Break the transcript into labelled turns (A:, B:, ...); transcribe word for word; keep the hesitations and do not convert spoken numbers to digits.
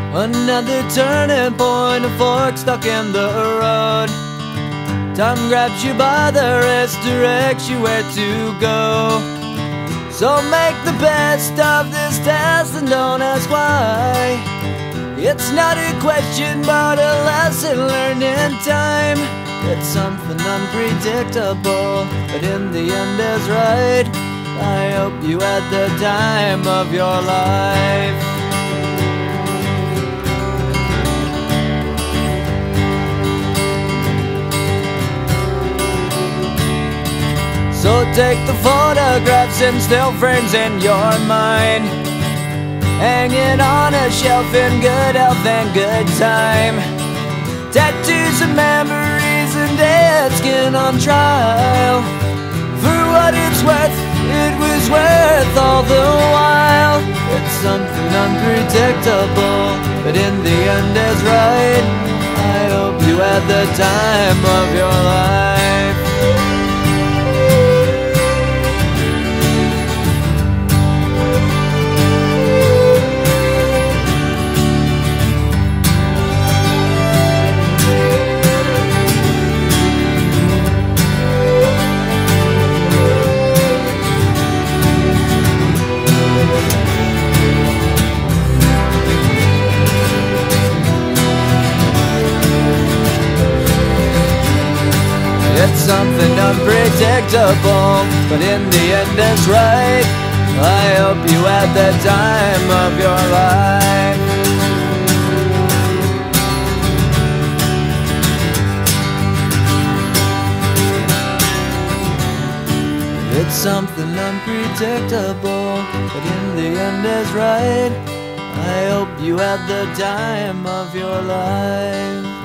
A: Another turning point, a fork stuck in the road. Time grabs you by the wrist, directs you where to go. So make the best of this test and don't ask why. It's not a question but a lesson learned in time. It's something unpredictable, but in the end is right. I hope you had the time of your life. So take the photographs and still frames in your mind, hanging on a shelf in good health and good time. Tattoos and memories and dead skin on trial. For what it's worth, it was worth all the while. It's something unpredictable, but in the end is right. I hope you had the time of your life. It's something unpredictable, but in the end it's right. I hope you had the time of your life. It's something unpredictable, but in the end is right. I hope you had the time of your life.